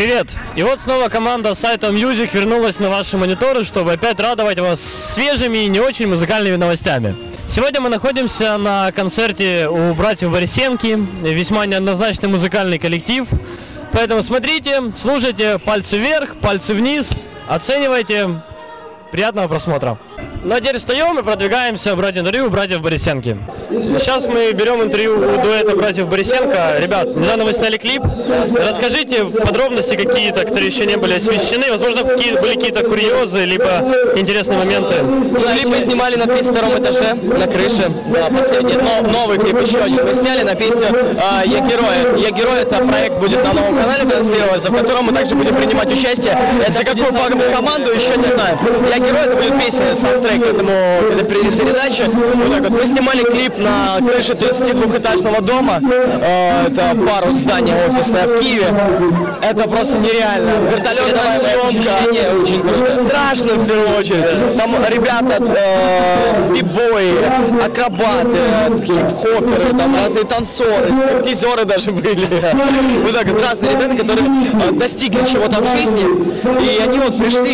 Привет! И вот снова команда сайта Music вернулась на ваши мониторы, чтобы опять радовать вас свежими и не очень музыкальными новостями. Сегодня мы находимся на концерте у братьев Борисенки, весьма неоднозначный музыкальный коллектив. Поэтому смотрите, слушайте, пальцы вверх, пальцы вниз, оценивайте. Приятного просмотра. Ну а теперь встаем и продвигаемся брать интервью у братьев Борисенки. Сейчас мы берем интервью у дуэта братьев Борисенко. Ребят, недавно вы сняли клип. Расскажите подробности какие-то, которые еще не были освещены. Возможно, были какие-то курьезы, либо интересные моменты. Клип мы снимали на 32-м этаже, на крыше. Да, последний, новый клип еще один. Мы сняли на песню «Я герой». «Я герой» — это проект будет на новом канале транслироваться, в котором мы также будем принимать участие. За какую команду, еще не знаю. «Я герой» — это будет песня, саундтрек к этой передаче. Вот так вот. Мы снимали клип на крыше 32-этажного дома. Это парус здания офисное в Киеве. Это просто нереально. Вертолетная съемка. Очень круто. Страшно в первую очередь. Там ребята, бибои, акробаты, хип-хоперы, там разные танцоры, стриптизеры даже были. Вот так вот разные ребята, которые достигли чего-то в жизни. И они вот пришли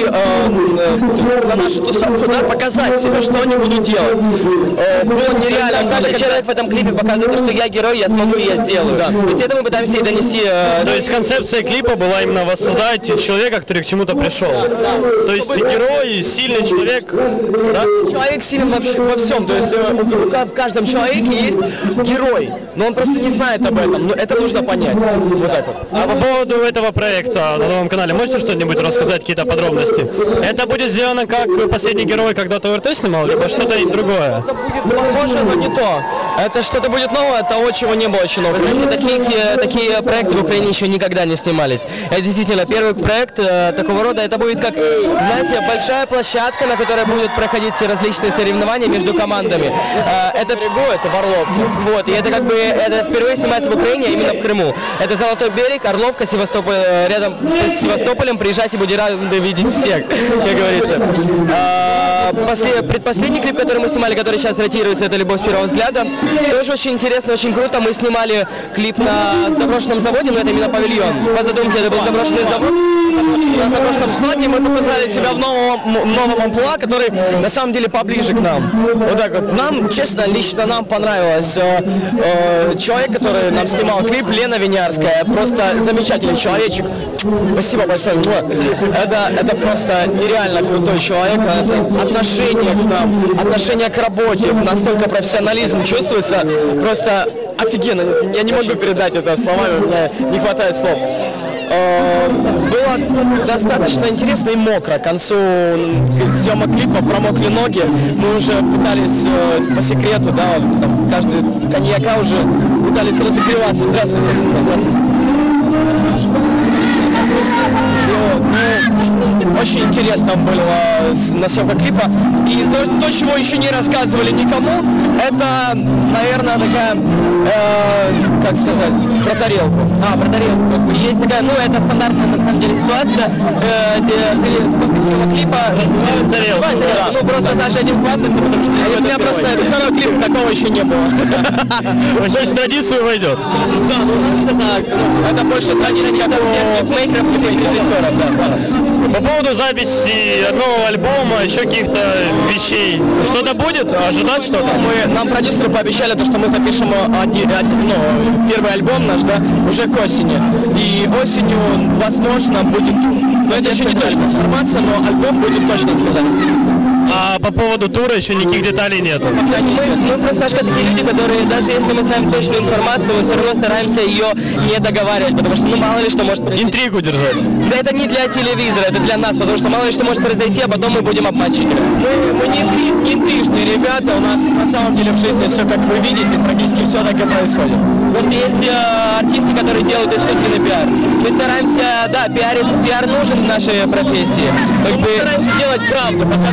на нашу тусовку, да, показать себе, что они будут делать. Было нереально. Каждый человек в этом клипе показывает, что я герой, я смогу, я сделаю. Да. То есть это мы пытаемся и донести. То есть концепция клипа была именно воссоздать человека, который к чему-то пришел. Да. То есть герой, сильный человек. Да? Человек силен вообще во всем. То есть в каждом человеке есть герой, но он просто не знает об этом. Но это нужно понять. Вот так вот. А по поводу этого проекта на новом канале, можете что-нибудь рассказать, какие-то подробности? Это будет сделано как последний герой когда-то ОРТ снимал, либо что-то другое? Это будет похоже, но не то. Это что-то будет новое, того, чего не было еще нового. Такие проекты в Украине еще никогда не снимались. Это действительно первый проект такого рода. Это будет как, знаете, большая площадка, на которой будут проходить различные соревнования между командами. Это в Орловке. Вот, и это как бы это впервые снимается в Украине, а именно в Крыму. Это Золотой берег, Орловка, Севастополь, рядом с Севастополем. Приезжайте, будете рады видеть всех, как говорится. Предпоследний клип, который мы снимали, который сейчас ротируется, это «Любовь с первого взгляда». Тоже очень интересно, очень круто. Мы снимали клип на заброшенном заводе, но это именно павильон. По задумке это был заброшенный завод. На заброшенном складе мы показали себя в новом амплуа, который на самом деле поближе к нам. Вот так вот. Нам, честно, лично нам понравилось. Человек, который нам снимал клип, Лена Винярская, просто замечательный человечек. Спасибо большое. Это просто нереально крутой человек. Отношение к нам, отношение к работе, настолько профессионализм чувствуется, просто офигенно. Я не могу передать это словами, у меня не хватает слов. Было достаточно интересно и мокро. К концу съемок клипа промокли ноги. Мы уже пытались по секрету, да, там каждый коньяка уже пытались разогреваться. Здравствуйте. Здравствуйте. Очень интересно было на съемках клипа. И то, чего еще не рассказывали никому, это, наверное, такая, как сказать, про тарелку. Про тарелку. Есть такая, ну, это стандартная, на самом деле, ситуация, где после съемок клипа разбивают тарелку. Да. Ну, просто Саша один хватается, потому что... у меня просто второй клип, такого еще не было. То есть в традицию войдет? Да, ну, у нас это больше традиция клипмейкеров, режиссеров, да. По поводу записи одного альбома, еще каких-то вещей, что-то будет? Ожидать что-то? Нам продюсеры пообещали, что мы запишем первый альбом наш, да, уже к осени. И осенью, возможно, будет, но это еще не точная информация, но альбом будет точно сказать. А по поводу тура еще никаких деталей нету? Мы просто, Сашка, такие люди, которые, даже если мы знаем точную информацию, мы все равно стараемся ее не договаривать, потому что, ну, мало ли что может произойти. Интригу держать? Да это не для телевизора, это для нас, потому что мало ли что может произойти, а потом мы будем обманщиками. Мы не интрижные ребята, у нас на самом деле в жизни все, как вы видите, практически все так и происходит. Просто есть артисты, которые делают искусственный пиар. Мы стараемся, да, пиар нужен в нашей профессии. Мы стараемся делать правду, показывать правду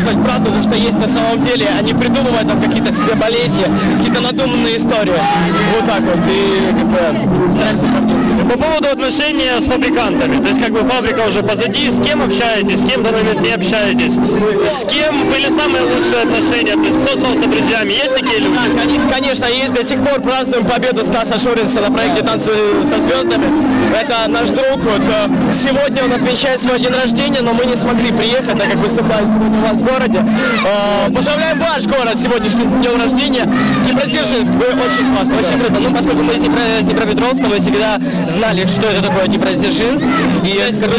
правду, то, что есть на самом деле, а не придумывая там какие-то себе болезни, какие-то надуманные истории. Вот так вот, и как бы стараемся правдивым. По поводу отношения с фабрикантами, то есть как бы фабрика уже позади, с кем общаетесь, с кем в данный момент не общаетесь, с кем были самые лучшие отношения, то есть кто остался друзьями, есть такие люди? Конечно, есть, до сих пор празднуем победу Стаса Шуринца на проекте «Танцы со звездами». Это наш друг, вот сегодня он отмечает свой день рождения, но мы не смогли приехать, так как выступаем сегодня у вас в городе. Поздравляем ваш город с сегодняшним днем рождения. Днепродзержинск, вы очень классно, очень круто. Ну, поскольку мы из Днепропетровска, мы всегда знали, что это такое Днепродзержинск. И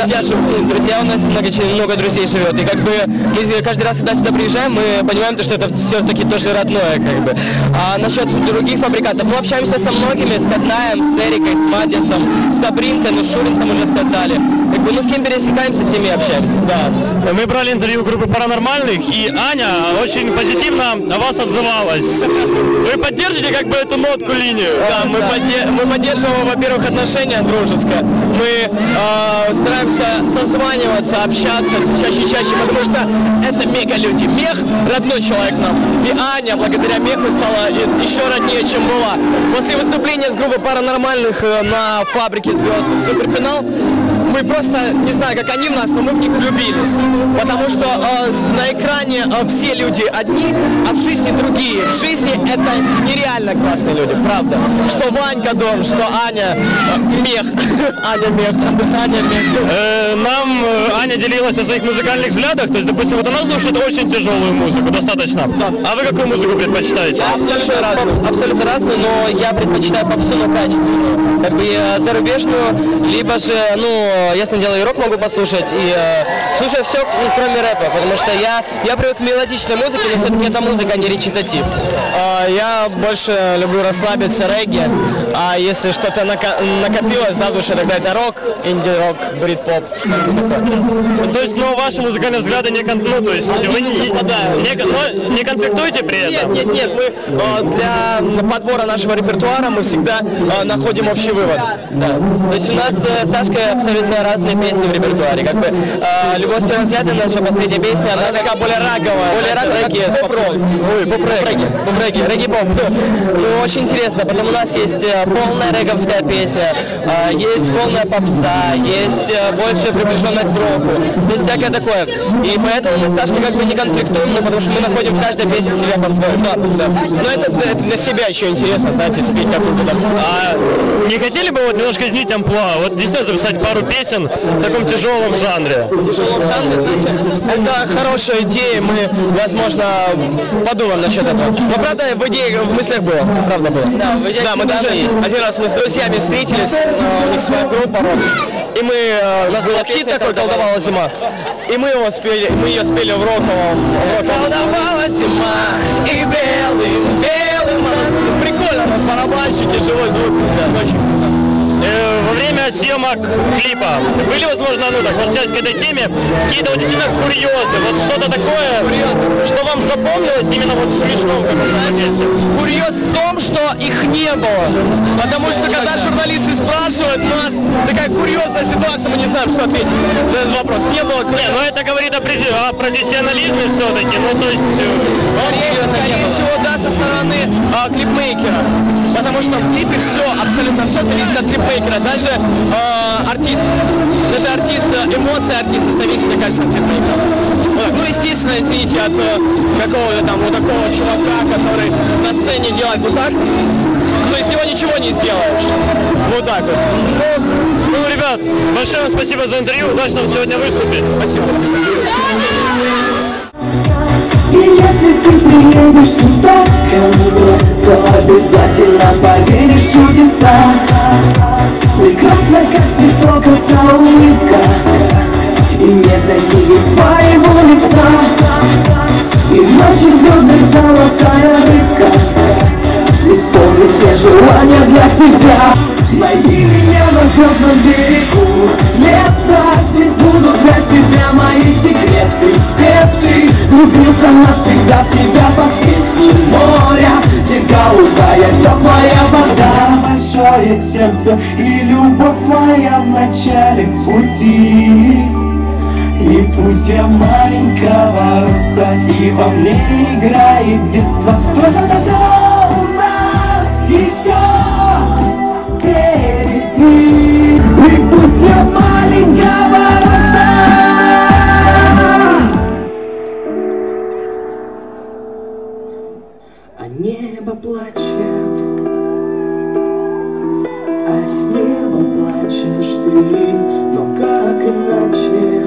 друзья у нас много друзей живет. И как бы мы каждый раз, когда сюда приезжаем, мы понимаем, что это все-таки тоже родное, как бы. А насчет других фабрикантов, мы общаемся со многими, с Катнаем, с Эрикой, с Мадисом, с Сабринкой, ну, с Шуринцем уже сказали. Как бы, ну, с кем пересекаемся, с теми общаемся. Да. Мы брали интервью группы «Паранормальных», и Аня очень позитивно о вас отзывалась. Вы поддержите как бы эту нотку, линию? Да, мы поддерживаем, во-первых, отношения дружеское. Мы стараемся созваниваться, общаться все чаще и чаще, потому что это мега-люди. Мех – родной человек нам. И Аня, благодаря Меху, стала еще роднее, чем была. После выступления с группой «Паранормальных» на «Фабрике звезд» «Суперфинал» мы просто, не знаю, как они в нас, но мы в них влюбились. Потому что на экране все люди одни, а в жизни другие. В жизни это нереально классные люди, правда. Что Ванька Дон, что Аня Мех. Аня Мех. Аня Мех. Нам Аня делилась о своих музыкальных взглядах. То есть, допустим, вот она слушает очень тяжелую музыку, достаточно. Да. А вы какую музыку предпочитаете? Абсолютно разную, но я предпочитаю попсу, но качественную. Как бы зарубежную, либо же, ну, если делаю рок, могу послушать. И слушаю все, кроме рэпа, потому что я привык к мелодичной музыке, но все-таки это музыка, а не речитатив. Я больше люблю расслабиться, регги. А если что-то накопилось, да, в душе, тогда это рок, инди-рок, брит-поп, что-нибудь такое. То есть, ну, ваши музыкальные взгляды не вы не конфликтуете при этом? Нет, мы для подбора нашего репертуара мы всегда находим общий вывод. Да. То есть у нас с Сашкой абсолютно разные песни в репертуаре. Как бы «Любовь с первого взгляда», наша последняя песня, она такая более раговая. Более раговая, поп-регги, регги-поп. Ну, очень интересно, потому у нас есть полная реговская песня, есть полная попса, есть больше приближенная к року, то есть всякое такое. И поэтому мы с Сашкой как бы не конфликтуем, но потому что мы находим в каждой песне себя по-своему. Да. Но это для себя еще интересно, знаете, спеть какую-то там. Не хотели бы вот немножко изменить амплуа? Вот действительно записать пару песен в таком тяжелом жанре? В тяжелом жанре, знаете, это хорошая идея, мы, возможно, подумаем насчет этого. Но правда, в мыслях было, правда было. Да, мы даже один раз мы с друзьями встретились, у них своя группа, и у нас был хит такой «Колдовала зима», и мы ее спели в роковом. Колдовала зима и белым, прикольно, барабанщики, живой звук, очень круто. Во время съемок клипа были, возможно, ну так, возвращаясь к этой теме, какие-то вот действительно курьезы, вот что-то такое, что вам запомнилось именно вот в смешном каком-то моменте? Курьез в том, что их не было, потому что когда журналисты спрашивают нас, такая курьезная ситуация, мы не знаем, что ответить на этот вопрос. Не было курьеза. Но это говорит о профессионализме все-таки, ну то есть... Скорее всего, да, со стороны клипмейкера, потому что в клипе все, абсолютно все зависит от клипмейкера, даже артист, эмоции артиста зависят, мне кажется, от клипмейкера. Вот. Ну, естественно, извините, от какого-то там вот такого чувака, который на сцене делает вот так, но из него ничего не сделаешь. Вот так вот. Ну, ребят, большое вам спасибо за интервью, удачно вам сегодня выступить. Спасибо. И если ты приедешь сюда ко мне, то обязательно поверишь в чудеса. Прекрасна, как цветок, эта улыбка, и не сойти с твоего лица. И в ночи звездных золотая рыбка исполнит все желания для тебя. Найди меня на звездном берегу, лето, здесь будут для тебя мои секреты. Где ты влюбился навсегда в тебя под песни моря, где голубая теплая вода. Большое сердце и любовь моя в начале пути. И пусть я маленького роста, и во мне играет детство, просто у нас еще впереди. И пусть я маленького роста. А небо плачет, а с небом плачешь ты. Но как иначе,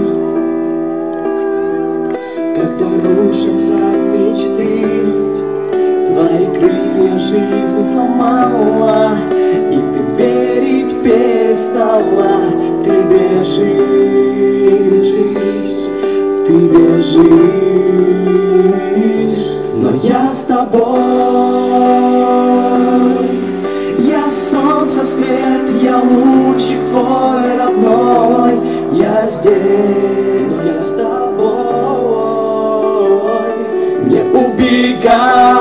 когда рушатся мечты? Твои крылья жизнь сломала, и ты верить перестала. Ты бежишь, ты бежишь, но я с тобой. Я солнце, свет, я лучик твой родной. Я здесь, я с тобой. Не убегай,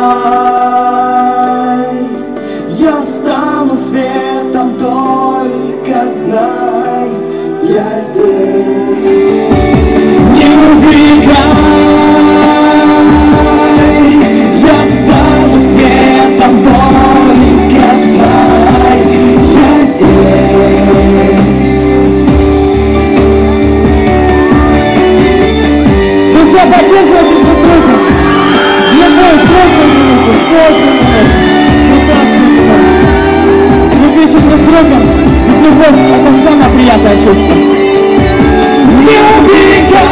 я стану светом, только знай. Я здесь. Не убегай, я стану светом, только знай. Я здесь. Друзья, поддерживайте друг друга. Любовь, трудную минуту, сложную минуту, прекрасную минуту. Любите друг друга, ведь любовь — это самое приятное чувство. Не убегай,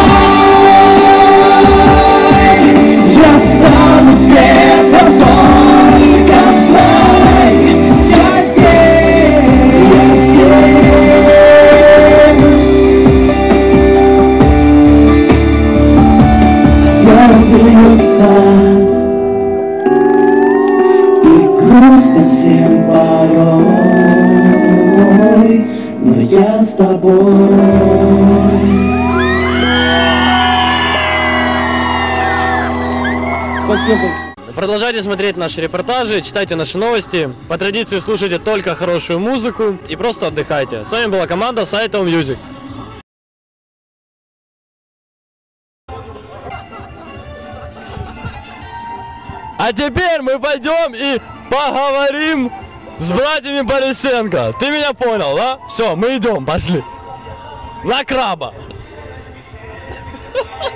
я стану светом, только знай. Я здесь, я здесь. Слезы льются, и грустно всем порой, но я с тобой. Спасибо. Продолжайте смотреть наши репортажи, читайте наши новости. По традиции слушайте только хорошую музыку и просто отдыхайте. С вами была команда Saito Music. А теперь мы пойдем и поговорим с братьями Борисенко. Ты меня понял, да? Все, мы идем, пошли. На краба.